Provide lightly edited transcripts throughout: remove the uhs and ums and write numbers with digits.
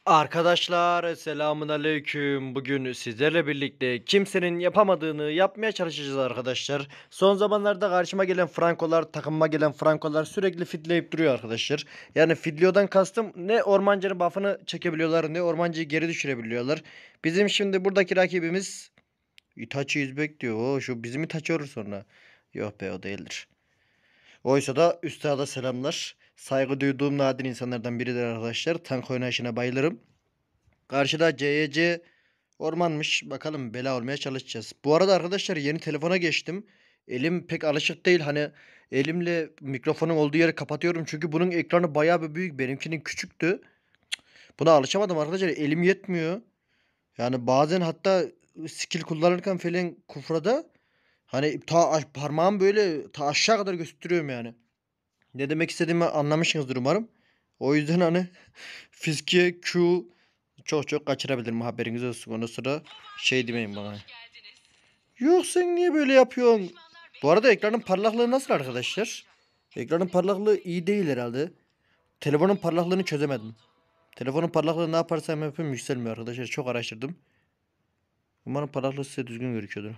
Arkadaşlar selamun aleyküm. Bugün sizlerle birlikte kimsenin yapamadığını yapmaya çalışacağız arkadaşlar. Son zamanlarda karşıma gelen Frankolar, takımıma gelen Frankolar sürekli fitleyip duruyor arkadaşlar. Yani fidliyodan kastım ne ormancının buff'ını çekebiliyorlar ne ormancıyı geri düşürebiliyorlar. Bizim şimdi buradaki rakibimiz Itachi Üzbek diyor. O şu bizim Itachi olur sonra. Yok be o değildir. Oysa da üstada selamlar. Saygı duyduğum nadir insanlardan biridir arkadaşlar. Tank oynayışına bayılırım. Karşıda CYC ormanmış. Bakalım bela olmaya çalışacağız. Bu arada arkadaşlar yeni telefona geçtim. Elim pek alışık değil. Hani elimle mikrofonun olduğu yeri kapatıyorum. Çünkü bunun ekranı bayağı bir büyük. Benimkinin küçüktü. Buna alışamadım arkadaşlar. Elim yetmiyor. Yani bazen hatta skill kullanırken falan kufrada hani parmağım böyle ta aşağı kadar gösteriyorum yani. Ne demek istediğimi anlamışsınızdır umarım. O yüzden hani fiske Q çok çok kaçırabilirim, haberiniz olsun. Ondan sonra şey demeyin bana. Yok sen niye böyle yapıyorsun? Bu arada ekranın parlaklığı nasıl arkadaşlar? Ekranın parlaklığı iyi değil herhalde. Telefonun parlaklığını çözemedim. Telefonun parlaklığı ne yaparsam yapayım yükselmiyor arkadaşlar. Çok araştırdım. Umarım parlaklığı size düzgün gözüküyordur.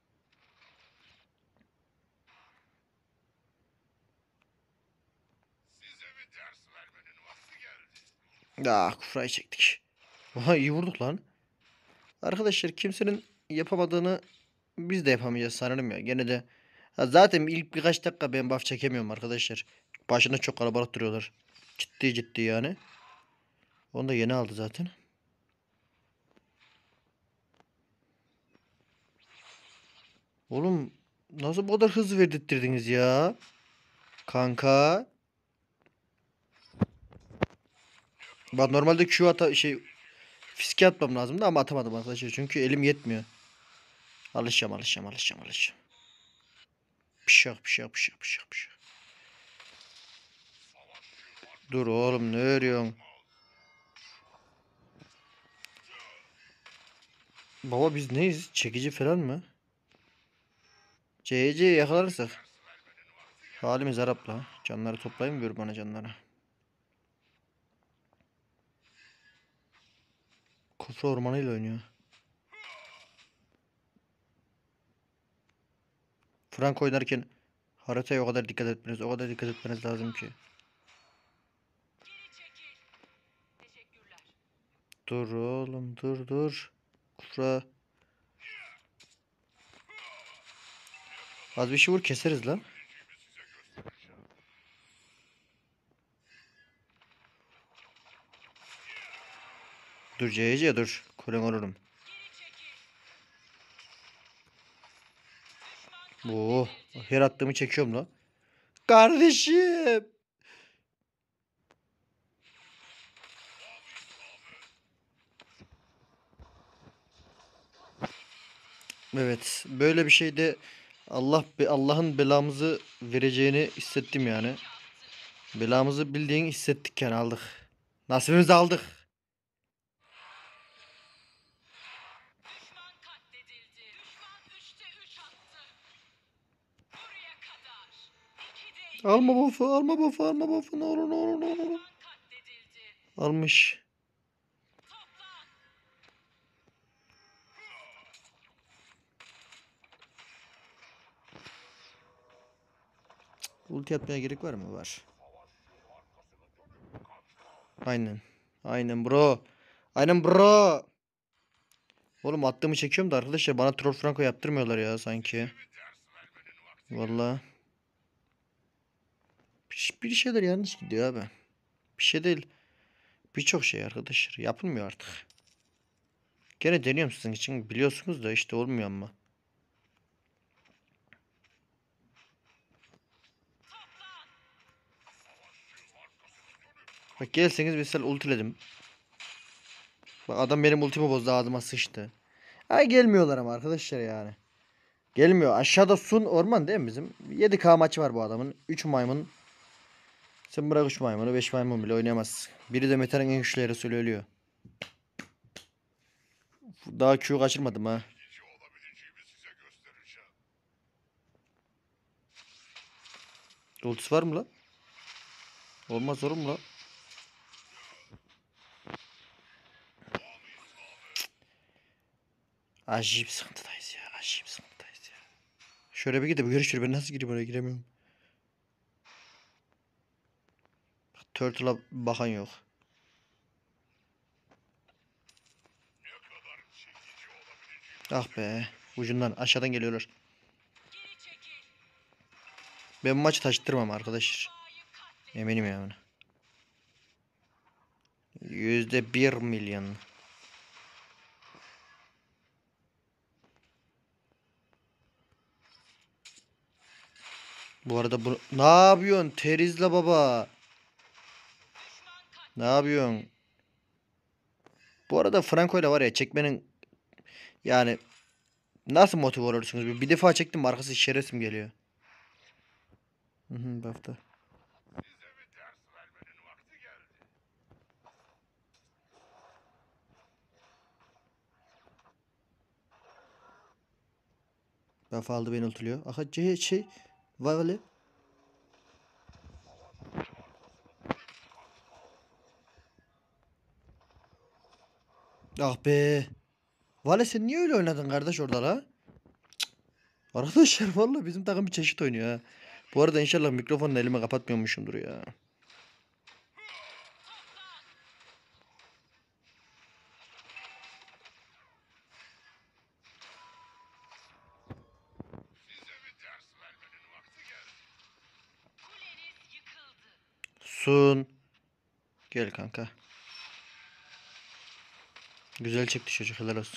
Ah, kufrayı çektik. Oha, iyi vurduk lan. Arkadaşlar kimsenin yapamadığını biz de yapamayacağız sanırım ya. Gene de zaten ilk birkaç dakika ben buff çekemiyorum arkadaşlar. Başında çok kalabalık duruyorlar. Ciddi ciddi yani. Onu da yeni aldı zaten. Oğlum nasıl bu kadar hızlı verdirttirdiniz ya? Kanka. Bak normalde fiske atmam lazımdı ama atamadım arkadaşlar. Çünkü elim yetmiyor. Alışacağım. Bir şey yok. Dur oğlum, ne örüyorsun? Baba biz neyiz? Çekici falan mı? CC yakalarsak. Halimiz Arap'la. Canları toplayayım mı, ver bana canları. Kufra ormanıyla oynuyor. Frank oynarken haritaya o kadar dikkat etmeniz lazım ki. Dur oğlum, dur. Kufra. Az bir şey vur, keseriz lan. Dur CC dur. Kulen olurum. Oo, her attığımı çekiyorum lan. Kardeşim. Evet, böyle bir şeyde Allah'ın belamızı vereceğini hissettim yani. Belamızı bildiğin hissettik yani, aldık. Nasibimizi aldık. Alma buff'u, ne olur. Almış. Ulti atmaya gerek var mı? Var. Aynen. Aynen bro. Aynen bro. Oğlum attığımı çekiyorum da arkadaşlar bana troll franco yaptırmıyorlar ya sanki. Vallahi. Bir şeyler yanlış gidiyor abi. Bir şey değil. Birçok şey arkadaşlar yapılmıyor artık. Gene deniyorum sizin için, biliyorsunuz da işte olmuyor ama. Bak gelseniz mesela ultiledim. Bak adam benim ultimi bozdu, ağzıma sıçtı. Ha, gelmiyorlar ama arkadaşlar yani. Gelmiyor. Aşağıda Sun orman değil mi bizim? 7K maçı var bu adamın. 3 maymun. Sen bırak 3 maymunu, 5 maymun bile oynayamaz. Biri de Meta'nın en güçlüleri söylüyor. Daha Q kaçırmadım ha. Ultisi var mı lan? Olmaz olur mu lan? Acayip sıkıntıdayız ya. Acayip sıkıntıdayız ya. Şöyle bir gidip görüşür. Ben nasıl gireyim oraya, giremiyorum. Turtle'a bakan yok. Ah be. Ucundan aşağıdan geliyorlar. Ben bu maçı taşıttırmam arkadaşlar. Eminim yani. %1 milyon. Bu arada bu ne yapıyorsun Terizla baba? Ne yapıyorsun? Bu arada Franco ile var ya çekmenin yani nasıl motive olursunuz? Bir defa çektim arkası şeresim geliyor. Hı hı, bafta. Baf aldı beni ultuluyor. Aha şey Vale. Ah be. Vale sen niye öyle oynadın kardeş orada la? Arkadaşlar vallahi bizim takım bir çeşit oynuyor ha. Bu arada inşallah mikrofonu elime kapatmıyormuşumdur ya. Sun. Gel kanka. Güzel çekti çocuk, helal olsun.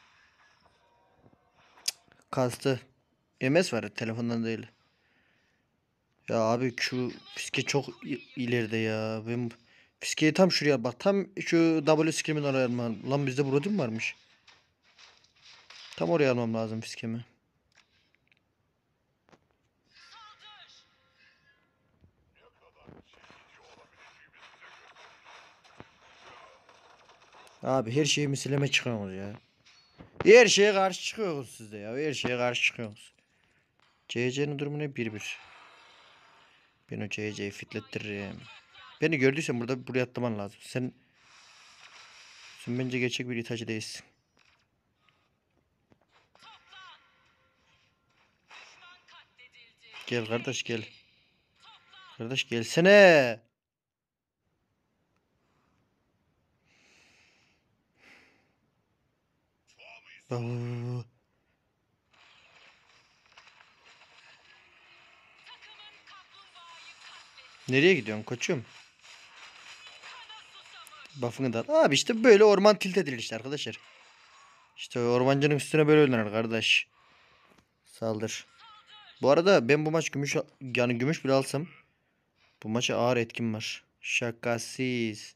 Kastı. MS var telefondan değil. Ya abi şu fiske çok ileride ya. Ben fiskeyi tam şuraya bak. Tam şu W skill'imin oraya almam. Lan bizde burada mi varmış? Tam oraya almam lazım fiskemi. Abi her şeyi misileme çıkıyorsunuz ya. Her şeye karşı çıkıyorsunuz siz de ya. Her şeye karşı çıkıyorsunuz. CC'nin durumu ne? 1-1. Ben o CC'yi fitlettiririm. Beni gördüysen burada buraya atlaman lazım. Sen bence gerçek bir itacı değilsin. Gel kardeş gel. Kardeş gelsene. Aa, nereye gidiyorsun koçum? Buff'ını da al. Abi işte böyle orman tilt edilir işte arkadaşlar. İşte ormancının üstüne böyle oynanır kardeş. Saldır. Bu arada ben bu maç gümüş yani gümüş bile alsam bu maça ağır etkim var. Şakasız.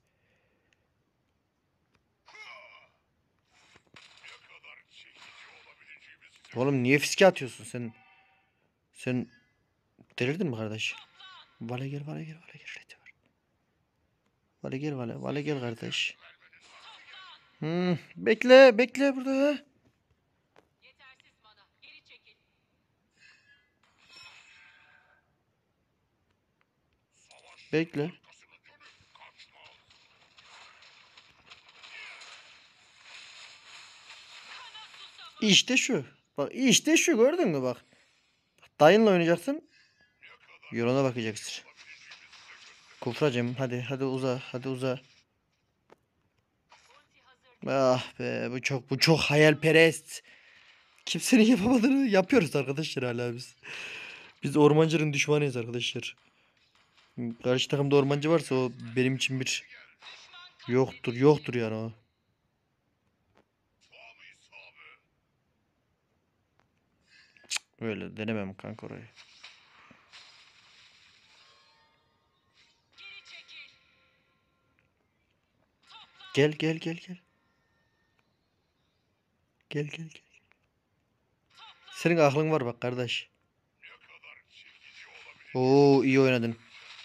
Oğlum niye fiske atıyorsun sen? Sen delirdin mi kardeş? Vale gel vale gel vale gel. Vale gel vale. Vale gel kardeş. Bekle bekle burada. Bekle. İşte şu. Bak işte şu gördün mü bak. Dayınla oynayacaksın. Yoruna bakacaksın. Kufracım hadi uza hadi uza. Ah be bu çok hayalperest. Kimsenin yapamadığını yapıyoruz arkadaşlar hala biz. Biz ormancının düşmanıyız arkadaşlar. Karşı takımda ormancı varsa o benim için bir yoktur yani o. Öyle denemem kanka orayı. Gel gel gel gel. Gel gel gel. Senin aklın var bak kardeş. Oo iyi oynadın.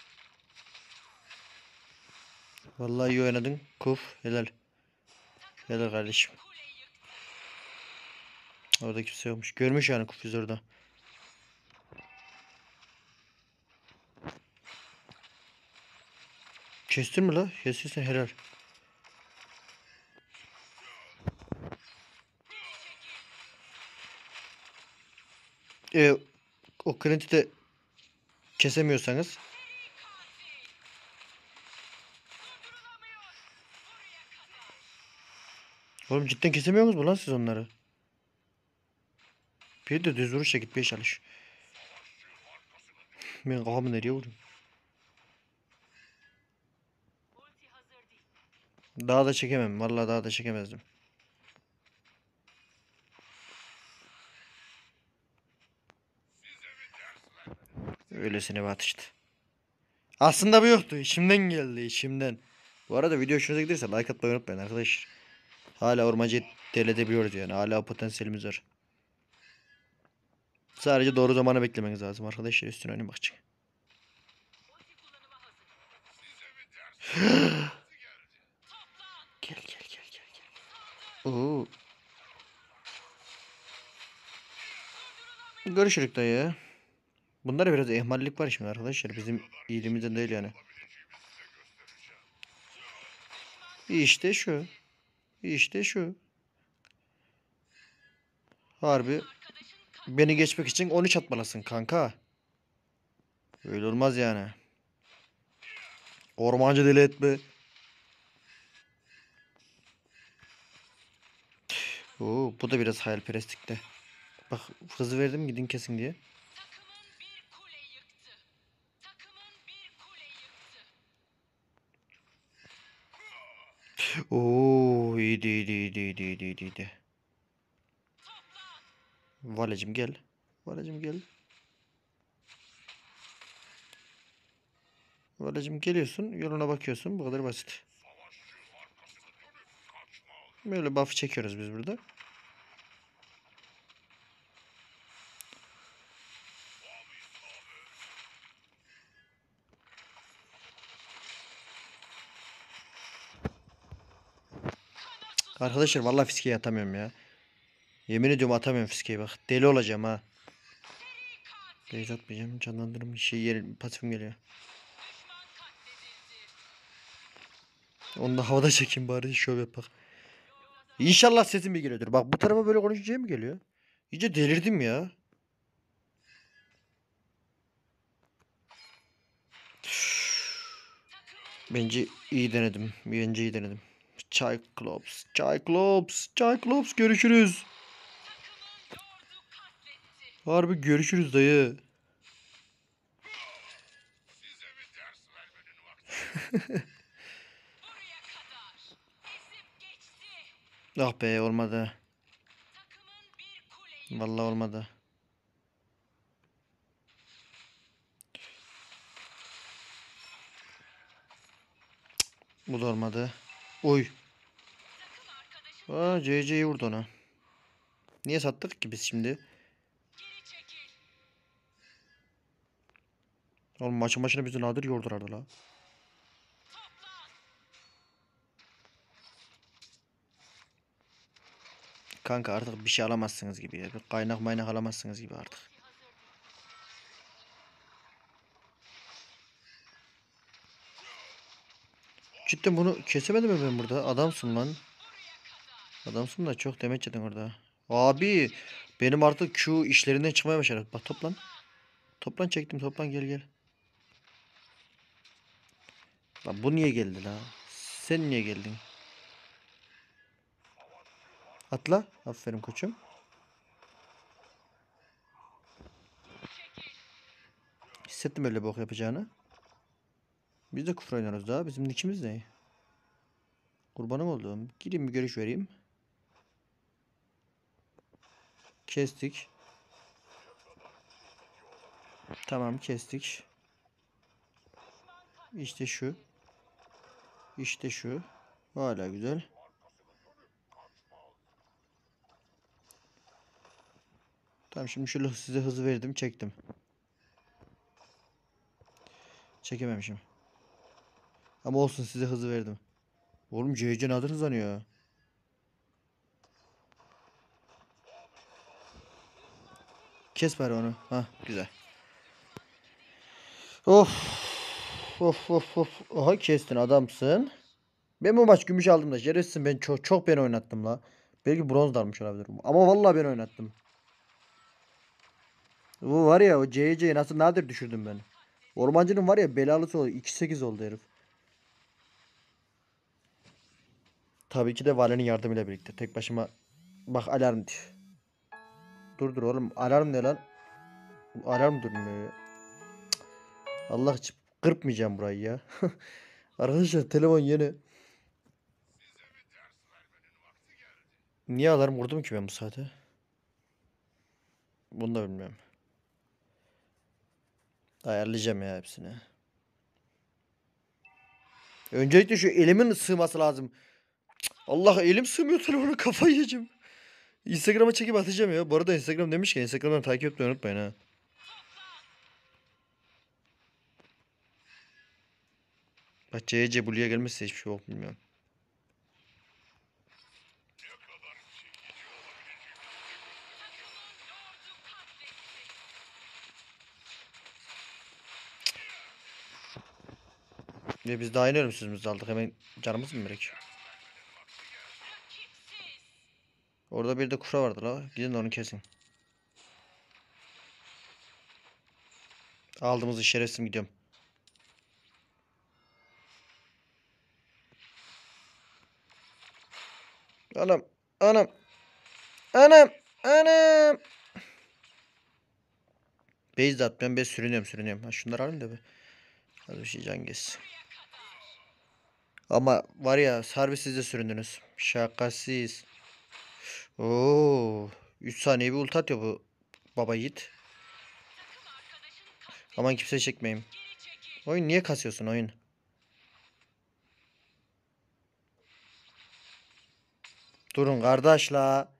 Vallahi iyi oynadın. Kuf helal. Helal kardeşim. Orada kimse yokmuş. Görmüş yani Kuf orada. Kestin mi la? Kestiysen helal. e, o kredi de kesemiyorsanız. Oğlum cidden kesemiyor musunuz lan siz onları? Bir de düz vuruşla gitmeye çalış. Ben kafamı nereye vurayım? Daha da çekemem. Vallahi daha da çekemezdim. Öylesine bir atıştı. Aslında bu yoktu. İçimden geldi. İçimden. Bu arada video hoşunuza giderse like atmayı unutmayın arkadaşlar. Hala ormancı deledebiliyoruz yani. Hala potansiyelimiz var. Sadece doğru zamanı beklemeniz lazım arkadaşlar. Üstüne oynayın bakacak. Gel gel gel gel gel. Oo. Görüşürük dayı. Bunlara biraz ihmallik var şimdi arkadaşlar. Bizim iyiliğimizden değil yani. İşte şu. İşte şu. Harbi. Beni geçmek için 13 atmalısın kanka. Öyle olmaz yani. Ormancı deli etme. Oo, bu da biraz hayalperestlikte. Bak hızı verdim gidin kesin diye. Oo, iyiydi iyiydi iyiydi iyiydi iyiydi iyiydi. Valecim gel. Valecim gel. Valecim geliyorsun yoluna bakıyorsun bu kadar basit. Böyle buff çekiyoruz biz burada. Arkadaşlar vallahi fiskeyi atamıyorum ya. Yemin ediyorum atamıyorum fiskeyi bak. Deli olacağım ha. Beyz atmayacağım. Canlandırım şey yerin pasifim geliyor. Onu da havada çekeyim bari şöyle yap bak. İnşallah sesim bir geliyordur. Bak bu tarafa böyle konuşunca mı geliyor? İyice delirdim ya. Bence iyi denedim. Bence iyi denedim. Cyclops. Cyclops. Cyclops görüşürüz. Harbi görüşürüz dayı. Ah be olmadı. Vallahi olmadı. Bu da olmadı. Oy. Aa CC'yi vurdu ona. Niye sattık ki biz şimdi? Oğlum maçın başına bizi nadir yordurardı la. Kanka artık bir şey alamazsınız gibi ya. Bir kaynak maynak alamazsınız gibi artık. Cidden bunu kesemedim mi ben burada? Adamsın lan. Adamsın da çok demeç yedin orada. Abi benim artık Q işlerinden çıkmaya başladı. Bak toplan. Toplan çektim toplan gel gel. Lan bu niye geldi la? Sen niye geldin? Atla. Aferin koçum. Hissettim öyle bok yapacağını. Biz de küfür oynuyoruz daha. Bizim nikimiz ne? Kurbanım oldum. Gireyim bir görüş vereyim. Kestik. Tamam kestik. İşte şu. İşte şu. Hala güzel. Tamam şimdi şöyle size hızı verdim çektim. Çekememişim. Ama olsun size hızı verdim. Oğlum CC nadir hızlanıyor. Kes bari onu. Hah güzel. Of. Of of of. Aha kestin adamsın. Ben bu maç gümüş aldım da şerefsizim ben çok ben oynattım la. Belki bronz da almış olabilirim. Ama vallahi ben oynattım. Bu var ya, o CC'yi nasıl nadir düşürdüm ben. Ormancının var ya, belalısı oldu. 2-8 oldu herif. Tabii ki de Vale'nin yardımıyla birlikte. Tek başıma bak, alarm diyor. Dur dur oğlum, alarm ne lan? Alarm durmuyor ya. Allah için kırpmayacağım burayı ya. Arkadaşlar telefon yeni. Niye alarm vurdum ki ben bu saate? Bunu da bilmiyorum. Ayarlayacağım ya hepsini. Öncelikle şu elimin sığması lazım. Allah, elim sığmıyor telefona, kafayı yiyeceğim. Instagram'a çekip atacağım ya. Bu arada Instagram demişken Instagram'dan takip etmeyi unutmayın ha. Bak, CC Blue'ya gelmezse hiçbir şey yok, bilmiyorum. Ve biz daha yeni ölümsüzümüzü aldık. Hemen canımız mı gerek? Orada bir de kufra vardı la. Gidin de onu kesin. Aldığımızı şerefsiz gidiyorum. Anam. Anam. Anam. Anam. Base de atmıyorum. Ben sürünüyorum. Ha, şunları alayım da bir. Hadi bir şey can geçsin. Ama var ya, harbi siz de süründünüz. Şakasız. Oo. 3 saniye bir ult atıyor bu baba yiğit. Aman kimse çekmeyeyim. Oyun niye kasıyorsun oyun? Durun kardeş la.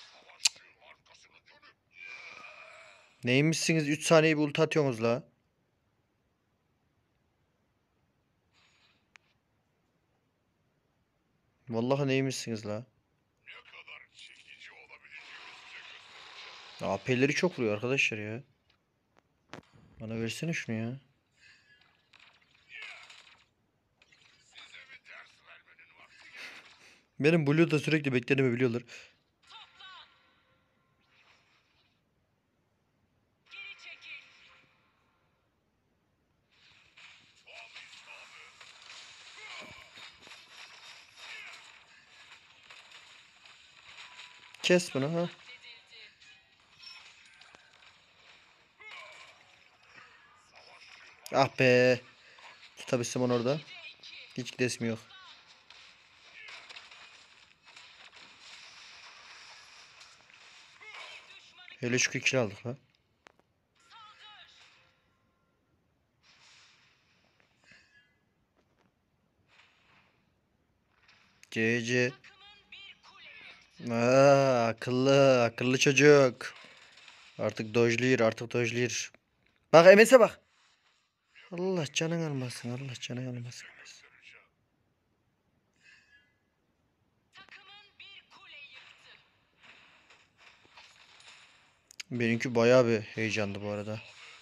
Neymişsiniz, 3 saniye bir ult atıyorsunuz la. Vallahi neymişsiniz la. AP'leri çok vuruyor arkadaşlar ya. Bana versene şunu ya. Benim Blue'da sürekli beklediğimi biliyorlar. Kes bunu ha. Ah be. Tutabilsem onu orada. Hiç gidesim yok. Hele şükür kill aldık ha. CC. Akıllı çocuk. Artık dojlir. Bak MS'e bak. Allah canın almasın. Allah canın almasın. Benimki bayağı bir heyecandı bu arada.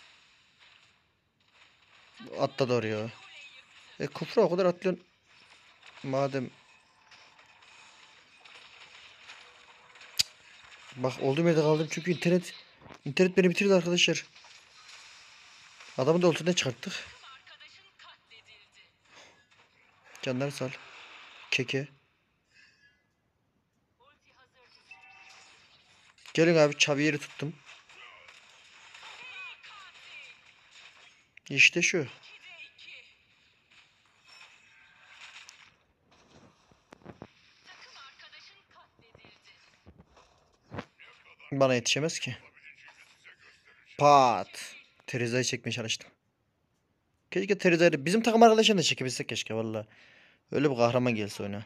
Atladı oraya. Kufra o kadar atlıyorsun. Madem. Bak, olduğum yerde kaldım çünkü internet beni bitirdi arkadaşlar. Adamı da ultiden çıkarttık. Canları sal. Keke. Gelin abi, Xavier'i tuttum. İşte şu. Bana yetişemez ki. Pat. Teriza'yı çekmeye çalıştım. Keşke Teriza'yı bizim takım arkadaşını da çekebilsek keşke valla. Öyle bir kahraman gelse oyuna.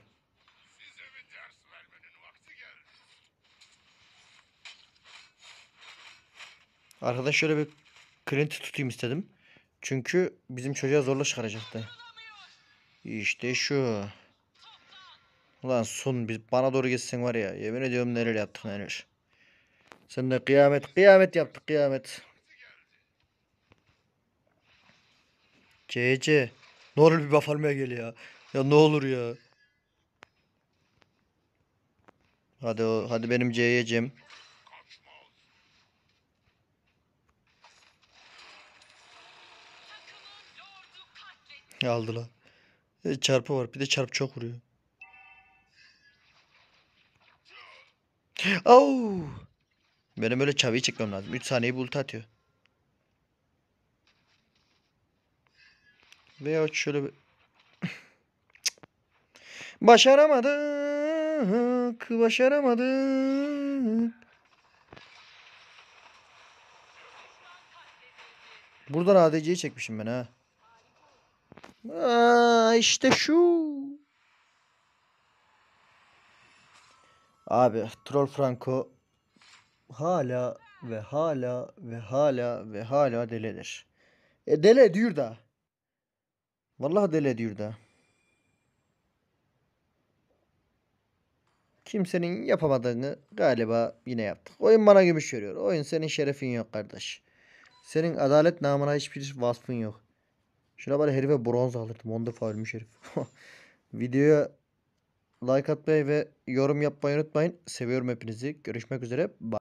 Arkadaş şöyle bir Clint'i tutayım istedim. Çünkü bizim çocuğa zorla çıkaracaktı. İşte şu. Ulan Sun, bana doğru gitsen var ya. Yemin ediyorum neler yaptık neler. Sen de kıyamet yaptık, kıyamet. CC. Ne olur bir buff almaya gel ya. Ya ne olur ya. Hadi benim C'ye Cem. Aldılar. Çarpı var. Bir de çarpı çok vuruyor. Au! Benim öyle çavıyı çekmem lazım. 3 saniye ulti atıyor. Veya şöyle bir... Başaramadık. Başaramadık. Buradan ADC'yi çekmişim ben ha. Aa, işte şu. Abi Troll Franco hala ve hala ve hala ve hala delidir. Deli ediyor da. Vallahi deli ediyor da. Kimsenin yapamadığını galiba yine yaptık. Oyun bana gümüş veriyor. Oyun senin şerefin yok kardeş. Senin adalet namına hiçbir vasfın yok. Şuna bari herife bronz alırdım. Onda ölmüş herif. Videoya like atmayı ve yorum yapmayı unutmayın. Seviyorum hepinizi. Görüşmek üzere. Bye.